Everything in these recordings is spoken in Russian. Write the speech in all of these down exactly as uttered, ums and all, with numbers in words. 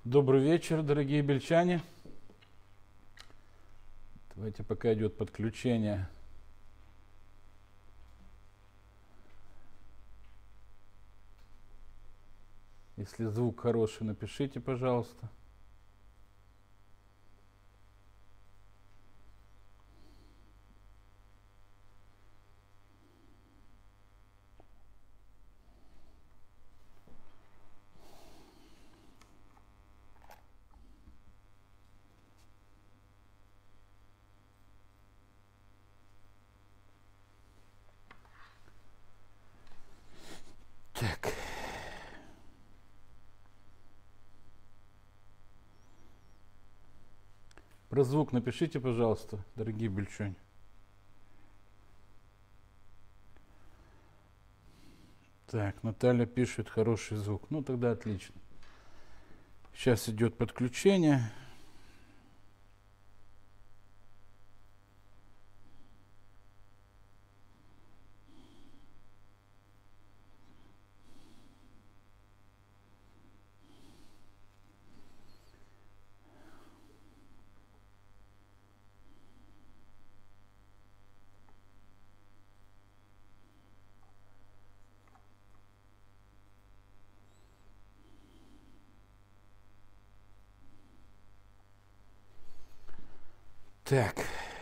Добрый вечер, дорогие бельчане. Давайте, пока идет подключение. Если звук хороший, напишите, пожалуйста. Так. Про звук напишите, пожалуйста, дорогие бельчане. Так, Наталья пишет хороший звук. Ну, тогда отлично. Сейчас идет подключение. Так.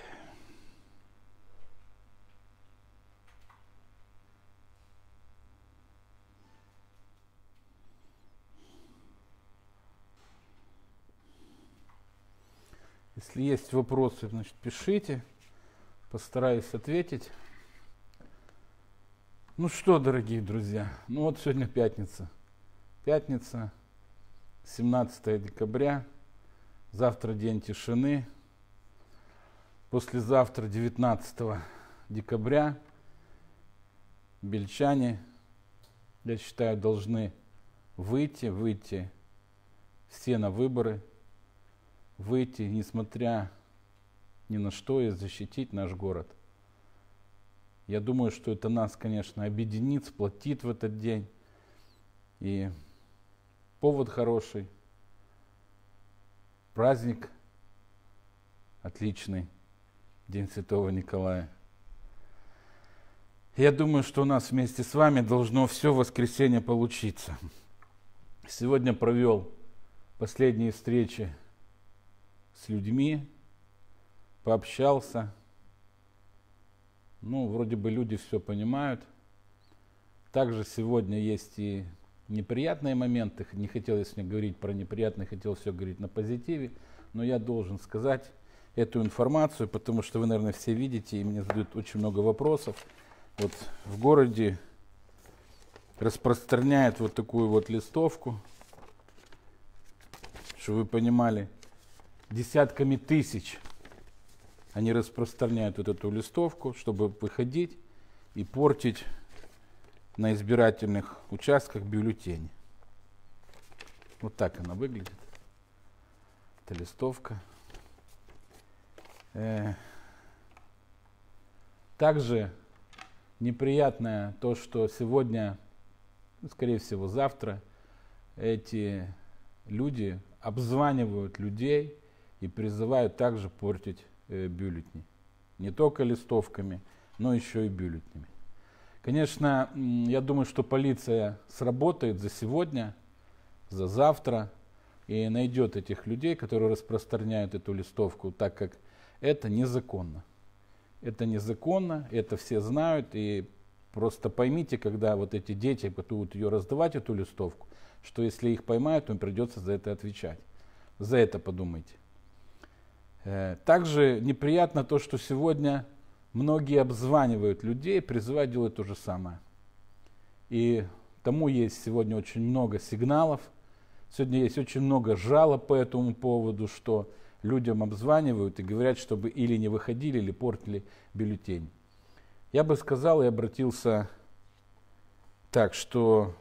Если есть вопросы, значит, пишите. Постараюсь ответить. Ну что, дорогие друзья, ну вот сегодня пятница. Пятница, семнадцатое декабря. Завтра день тишины. Послезавтра, девятнадцатого декабря, бельчане, я считаю, должны выйти, выйти все на выборы, выйти, несмотря ни на что, и защитить наш город. Я думаю, что это нас, конечно, объединит, сплотит в этот день. И повод хороший, праздник отличный. День Святого Николая. Я думаю, что у нас вместе с вами должно все воскресенье получиться. Сегодня провел последние встречи с людьми, пообщался. Ну, вроде бы люди все понимают. Также сегодня есть и неприятные моменты. Не хотел я сегодня говорить про неприятные, хотел все говорить на позитиве. Но я должен сказать эту информацию, потому что вы, наверное, все видите, и мне задают очень много вопросов. Вот в городе распространяют вот такую вот листовку, чтобы вы понимали, десятками тысяч они распространяют вот эту листовку, чтобы выходить и портить на избирательных участках бюллетени. Вот так она выглядит, эта листовка. Также неприятное то, что сегодня, ну, скорее всего завтра, эти люди обзванивают людей и призывают также портить э, бюллетени. Не только листовками, но еще и бюллетенями. Конечно, я думаю, что полиция сработает за сегодня, за завтра и найдет этих людей, которые распространяют эту листовку, так как это незаконно. Это незаконно, это все знают, и просто поймите, когда вот эти дети будут ее раздавать, эту листовку, что если их поймают, то им придется за это отвечать. За это подумайте. Также неприятно то, что сегодня многие обзванивают людей, призывают делать то же самое. И тому есть сегодня очень много сигналов, сегодня есть очень много жалоб по этому поводу, что людям обзванивают и говорят, чтобы или не выходили, или портили бюллетень. Я бы сказал и обратился так, что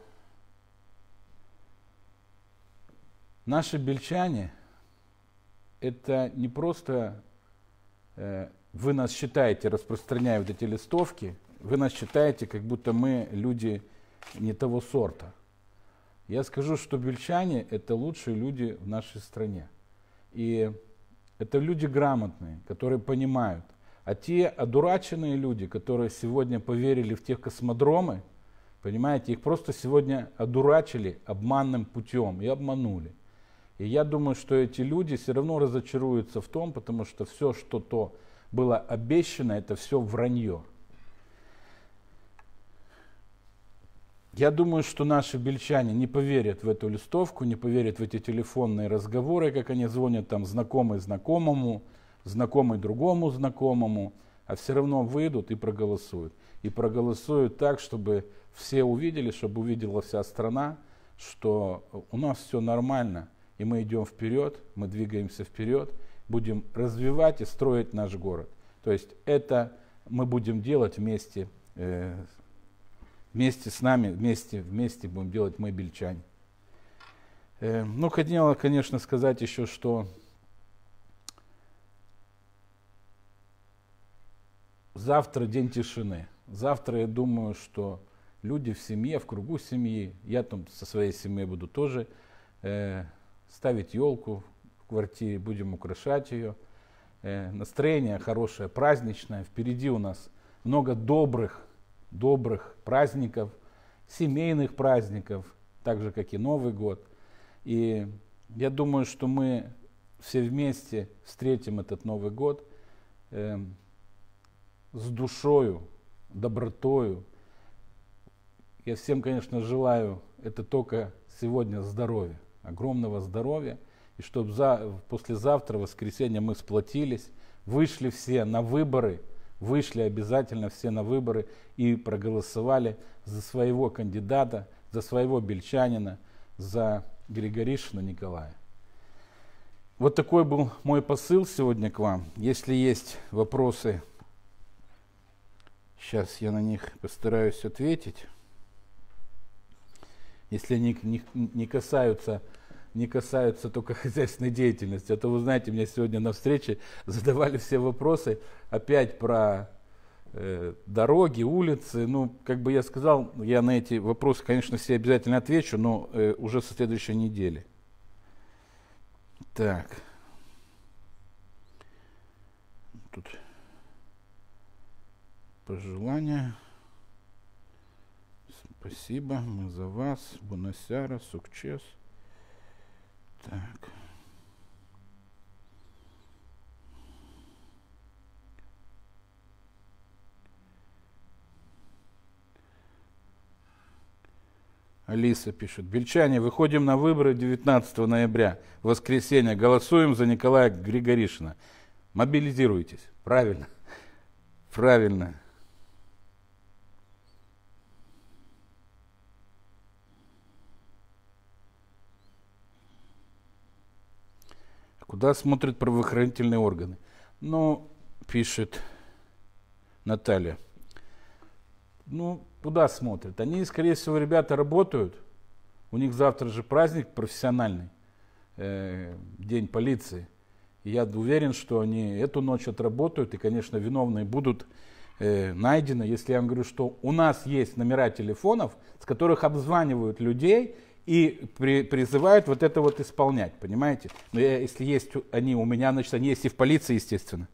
наши бельчане — это не просто э, вы нас считаете, распространяя вот эти листовки, вы нас считаете, как будто мы люди не того сорта. Я скажу, что бельчане – это лучшие люди в нашей стране. И это люди грамотные, которые понимают. А те одураченные люди, которые сегодня поверили в те космодромы, понимаете, их просто сегодня одурачили обманным путем и обманули. И я думаю, что эти люди все равно разочаруются в том, потому что все, что то было обещано, это все вранье. Я думаю, что наши бельчане не поверят в эту листовку, не поверят в эти телефонные разговоры, как они звонят там знакомый знакомому, знакомый другому знакомому, а все равно выйдут и проголосуют. И проголосуют так, чтобы все увидели, чтобы увидела вся страна, что у нас все нормально, и мы идем вперед, мы двигаемся вперед, будем развивать и строить наш город. То есть это мы будем делать вместе э, Вместе с нами, вместе, вместе будем делать мы, бельчане. Э, ну, хотела, конечно, сказать еще, что завтра день тишины. Завтра, я думаю, что люди в семье, в кругу семьи, я там со своей семьей буду тоже э, ставить елку в квартире, будем украшать ее. Э, настроение хорошее, праздничное. Впереди у нас много добрых, добрых праздников, семейных праздников, так же, как и Новый год. И я думаю, что мы все вместе встретим этот Новый год э, с душою, добротою. Я всем, конечно, желаю это только сегодня здоровья, огромного здоровья, и чтобы за, послезавтра, в воскресенье, мы сплотились, вышли все на выборы, вышли обязательно все на выборы и проголосовали за своего кандидата, за своего бельчанина, за Григоришина Николая. Вот такой был мой посыл сегодня к вам. Если есть вопросы, сейчас я на них постараюсь ответить. Если они не, не касаются... не касаются только хозяйственной деятельности. А то, вы знаете, мне сегодня на встрече задавали все вопросы опять про э, дороги, улицы. Ну, как бы я сказал, я на эти вопросы, конечно, все обязательно отвечу, но э, уже со следующей недели. Так. Тут пожелания. Спасибо, мы за вас. Бонасяра, Сукчес. Так. Алиса пишет. Бельчане, выходим на выборы девятнадцатого ноября, воскресенье. Голосуем за Николая Григоришина. Мобилизируйтесь. Правильно. Правильно. Куда смотрят правоохранительные органы? Ну, пишет Наталья. Ну, куда смотрят? Они, скорее всего, ребята работают. У них завтра же праздник профессиональный, э, День полиции. И я уверен, что они эту ночь отработают, и, конечно, виновные будут э, найдены. Если я вам говорю, что у нас есть номера телефонов, с которых обзванивают людей, и при, призывают вот это вот исполнять, понимаете? Но я, если есть они у меня, значит, они есть и в полиции, естественно.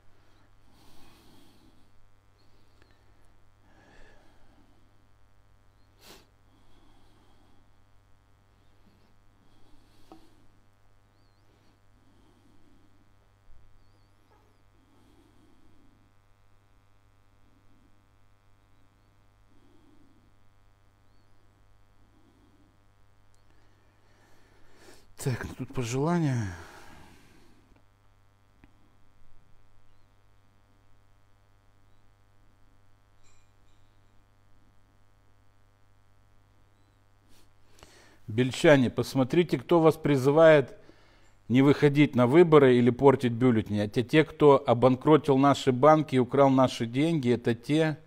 Так, ну тут пожелания. Бельчане, посмотрите, кто вас призывает не выходить на выборы или портить бюллетени. Это те, кто обанкротил наши банки и украл наши деньги. Это те,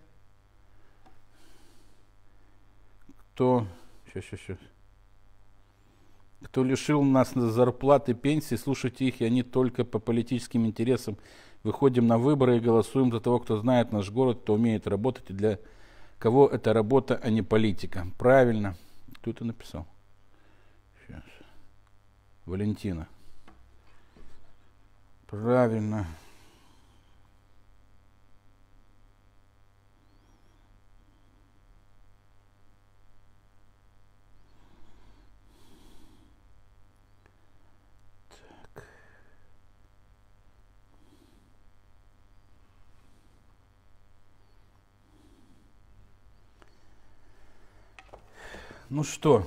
кто... Сейчас, сейчас, сейчас. Кто лишил нас зарплаты, пенсии, слушайте их, и они только по политическим интересам. Выходим на выборы и голосуем за того, кто знает наш город, кто умеет работать, и для кого это работа, а не политика. Правильно. Кто это написал? Сейчас. Валентина. Правильно. Так. Ну что,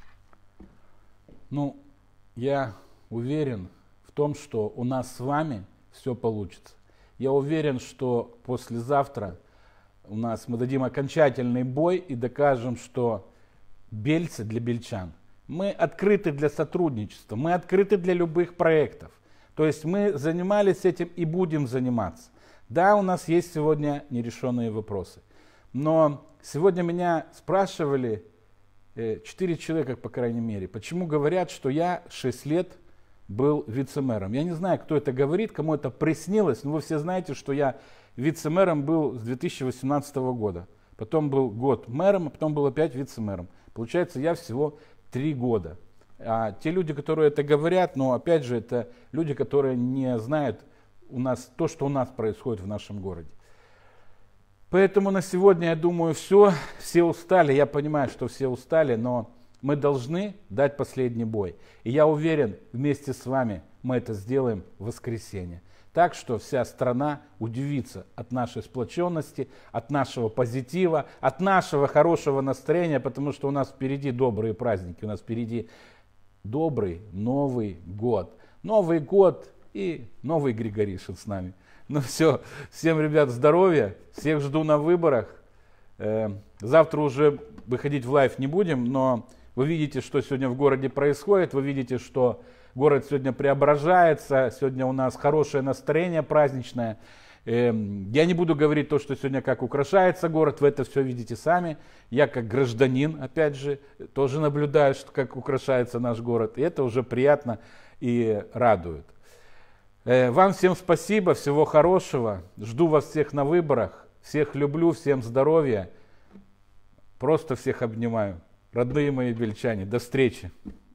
ну, я уверен в том, что у нас с вами все получится. Я уверен, что послезавтра у нас мы дадим окончательный бой и докажем, что бельцы для бельчан. Мы открыты для сотрудничества, мы открыты для любых проектов. То есть мы занимались этим и будем заниматься. Да, у нас есть сегодня нерешенные вопросы. Но сегодня меня спрашивали четыре человека, по крайней мере, почему говорят, что я шесть лет был вице-мэром. Я не знаю, кто это говорит, кому это приснилось, но вы все знаете, что я вице-мэром был с две тысячи восемнадцатого года. Потом был год мэром, а потом был опять вице-мэром. Получается, я всего три года. А те люди, которые это говорят, но опять же, это люди, которые не знают у нас то, что у нас происходит в нашем городе. Поэтому на сегодня, я думаю, все. Все устали. Я понимаю, что все устали, но мы должны дать последний бой. И я уверен, вместе с вами мы это сделаем в воскресенье. Так что вся страна удивится от нашей сплоченности, от нашего позитива, от нашего хорошего настроения, потому что у нас впереди добрые праздники, у нас впереди добрый Новый год. Новый год и новый Григоришин с нами. Ну все, всем, ребят, здоровья, всех жду на выборах. Э, завтра уже выходить в лайв не будем, но вы видите, что сегодня в городе происходит, вы видите, что город сегодня преображается, сегодня у нас хорошее настроение праздничное. Э, я не буду говорить то, что сегодня как украшается город, вы это все видите сами. Я как гражданин, опять же, тоже наблюдаю, что как украшается наш город, и это уже приятно и радует. Вам всем спасибо, всего хорошего. Жду вас всех на выборах. Всех люблю, всем здоровья. Просто всех обнимаю. Родные мои бельчане, до встречи.